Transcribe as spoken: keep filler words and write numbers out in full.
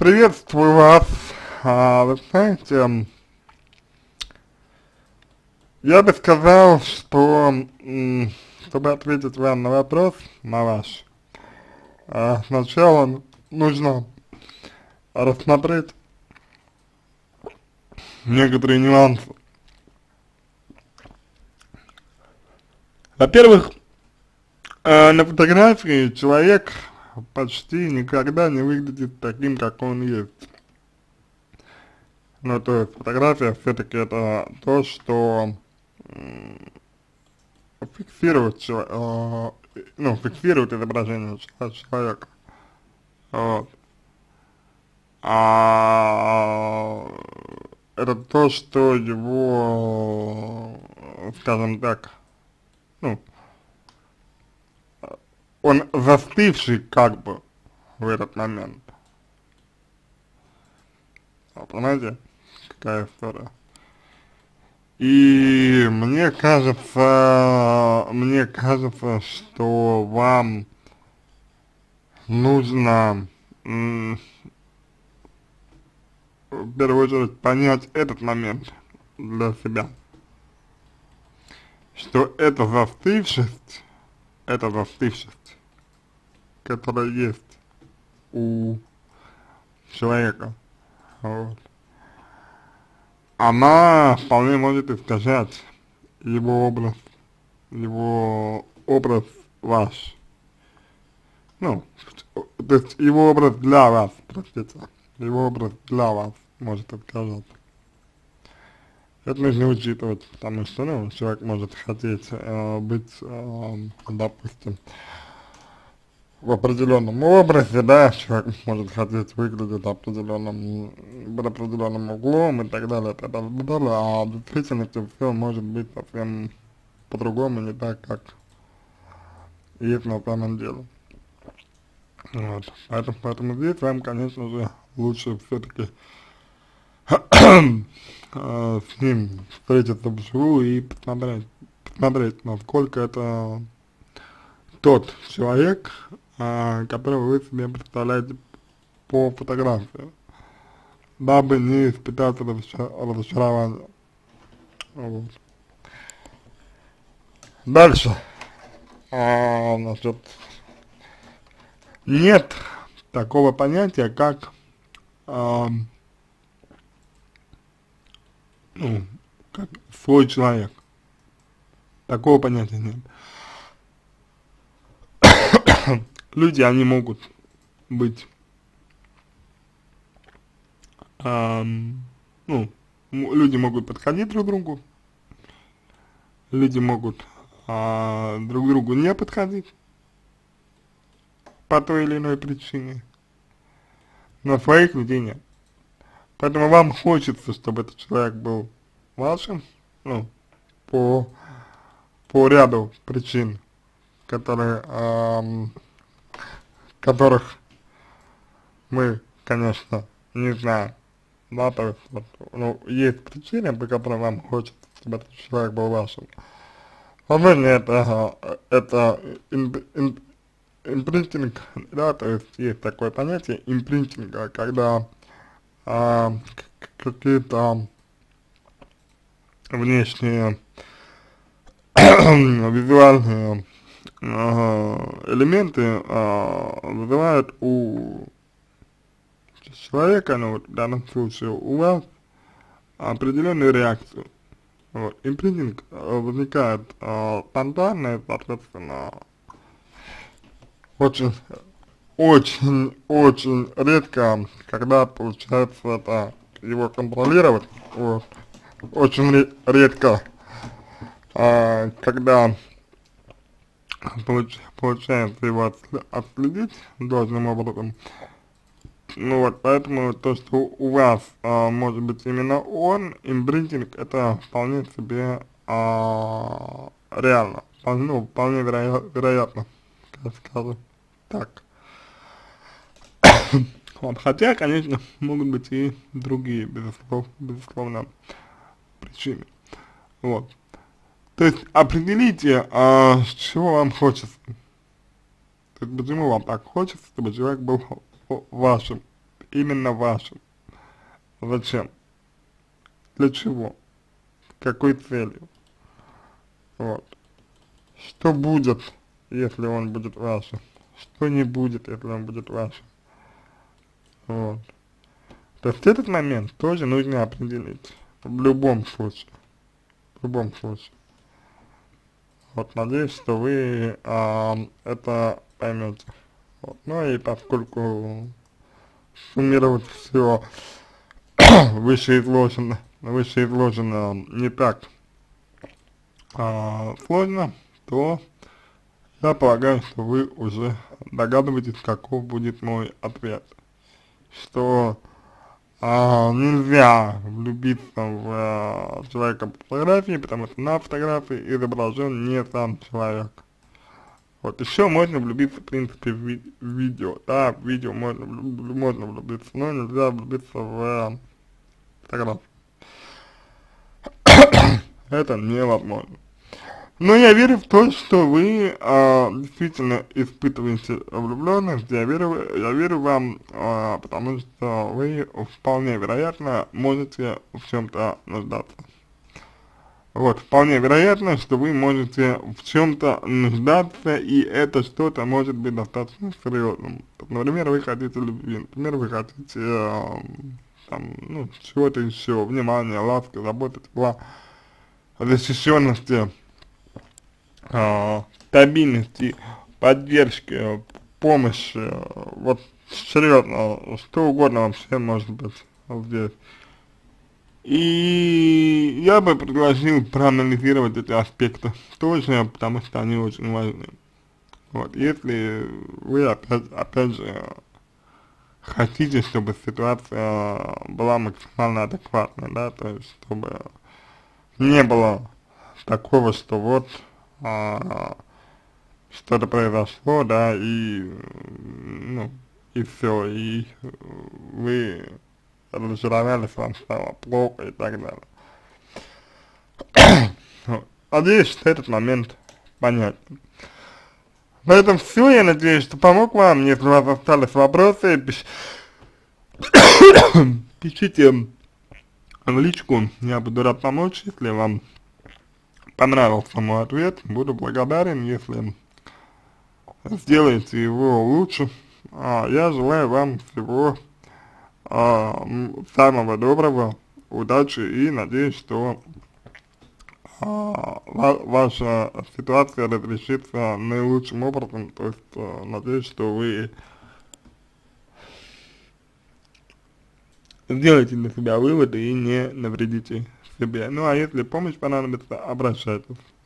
Приветствую вас. А, вы знаете, м, я бы сказал, что, м, чтобы ответить вам на вопрос, на ваш, а, сначала нужно рассмотреть некоторые нюансы. Во-первых, э, на фотографии человек почти никогда не выглядит таким, как он есть. Ну, то есть фотография все-таки это то, что фиксирует, чело- э, ну, фиксирует изображение чело- человека. Вот. А это то, что его, скажем так, ну, он застывший как бы в этот момент. А, понимаете, какая история? И мне кажется, мне кажется, что вам нужно м, в первую очередь понять этот момент для себя, что эта застывшесть, эта застывшесть, которая есть у человека, вот, она вполне может искажать его образ, его образ ваш, ну, то есть его образ для вас, простите, его образ для вас может искажаться. Это нужно учитывать, потому что, ну, человек может хотеть э, быть, э, допустим, в определенном образе, да, человек может хотеть выглядеть определенным, под определенным углом и так далее, и так далее, и так далее, а в действительности все может быть совсем по-другому, не так, как есть на самом деле. Вот, поэтому, поэтому здесь вам, конечно же, лучше все-таки э, с ним встретиться вживую и посмотреть, посмотреть, насколько это тот человек, э, которого вы себе представляете по фотографии, дабы не испытать разочар- разочарование. Вот. Дальше, а, значит, нет такого понятия, как, а, ну, как свой человек. Такого понятия нет. Люди, они могут быть, ам, ну, м- люди могут подходить друг другу, люди могут а, друг другу не подходить по той или иной причине, но своих людей нет. Поэтому вам хочется, чтобы этот человек был вашим, ну, по, по ряду причин, которые, ам, которых мы, конечно, не знаем, да, то есть, вот, ну, есть причины, по которым вам хочется, чтобы этот человек был вашим. Возможно, это, э, это имп- имп- импринтинг, да, то есть есть такое понятие импринтинга, когда а, к- какие-то внешние визуальные а, элементы а, вызывают у человека, ну вот в данном случае у вас, определенную реакцию. Вот. Импринтинг а, возникает а, спонтанно, и, соответственно, очень, очень, очень редко, когда получается это его контролировать, вот. Очень ре- редко, а, когда получ, получается его отсле- отследить должным образом. Ну вот, поэтому то, что у вас а, может быть именно он, импринтинг, это вполне себе а, реально, вполне, ну, вполне вероя вероятно, как скажем так. Вот, хотя, конечно, могут быть и другие, безусловно, безусловно, причины. Вот. То есть определите, а, с чего вам хочется. То есть почему вам так хочется, чтобы человек был вашим. именно вашим. Зачем? Для чего? С какой целью? Вот. Что будет, если он будет вашим? Что не будет, если он будет вашим? Вот. То есть этот момент тоже нужно определить. В любом случае. В любом случае. Вот, надеюсь, что вы а, это поймете. Вот. Ну и поскольку суммировать все вышеизложено, вышеизложено не так а, сложно, то я полагаю, что вы уже догадываетесь, каков будет мой ответ. Что а, нельзя влюбиться в а, человека по фотографии, потому что на фотографии изображен не сам человек. Вот еще можно влюбиться, в принципе, в, ви в видео, да, в видео можно, можно влюбиться, но нельзя влюбиться в а, фотографию. Это невозможно. Но я верю в то, что вы а, действительно испытываете влюбленность, я верю, я верю вам, а, потому что вы вполне вероятно можете в чем-то нуждаться. Вот, вполне вероятно, что вы можете в чем-то нуждаться, и это что-то может быть достаточно серьезным. Например, вы хотите любви, например, вы хотите, а, там, ну, чего-то еще, внимания, ласки, заботы, тепла, защищенности, а, стабильности, поддержки, помощи, вот серьезно, что угодно вообще может быть здесь. И я бы предложил проанализировать эти аспекты тоже, потому что они очень важны. Вот, если вы опять, опять же хотите, чтобы ситуация была максимально адекватной, да, то есть чтобы не было такого, что вот а, что-то произошло, да, и, ну, и все, и вы разочаровались, вам стало плохо и так далее. Вот. Надеюсь, что этот момент понятен. На этом все, я надеюсь, что помог вам. Если у вас остались вопросы, пиш... пишите в личку, я буду рад помочь. Если вам понравился мой ответ, буду благодарен, если сделаете его лучше. А я желаю вам всего а, самого доброго, удачи, и надеюсь, что а, ва ваша ситуация разрешится наилучшим образом. То есть а, надеюсь, что вы сделаете для себя выводы и не навредите себе. Ну а если помощь понадобится, обращайтесь.